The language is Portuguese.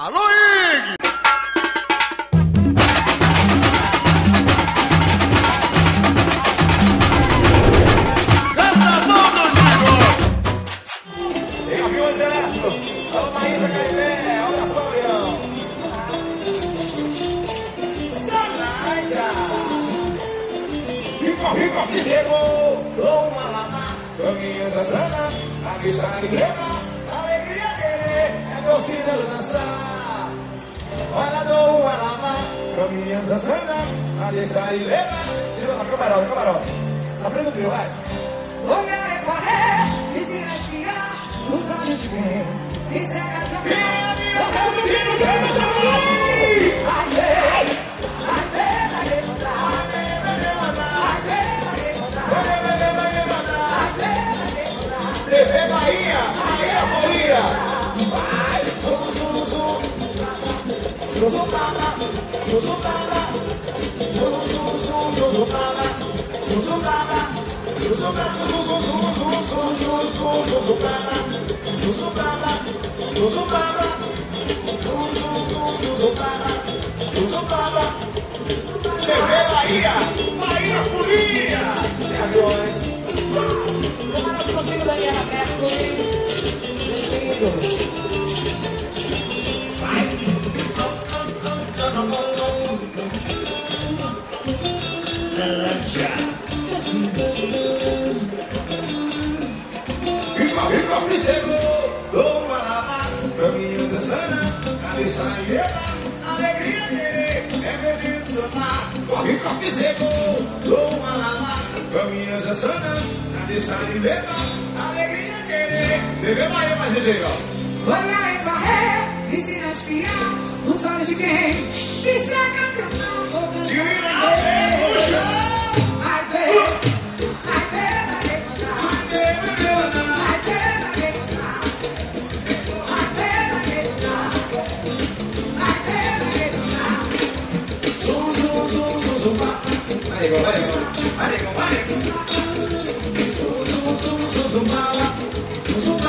Alô, Ig! Canta a mão do Giro! Tem avião exército! Alô, Maísa Caipé! Olha só, Leão! Rico, que chegou! Toma lama, caminho Sassana, avisa e leva, alegria querer, é torcida dançar. Olha do Alama, caminho Sassana, avisa e leva, tira na camarote, na frente do trio, vai. Olhar é correr, ensina a espiar, os olhos de quem, e cega de amor. TV Bahia, Bahia, vai, zum, bala, TV Bahia, Bahia, Folia, aviões. Camarote contigo, Daniela Mercury. Bem-vindos. Vai. Rico, que chegou, toma na massa, caminhos é sana, cabeça e leva, alegria querer, é beijinho somar. Rico, que chegou, toma na massa, caminhos é sana, cabeça e leva, alegria querer. TV Bahia, mais DJ, ó. Olhar é correr, ensina a espiar, os olhos de quem, e cega de amor. Tira a puxa. Ai, bem, ai, bem, Vai,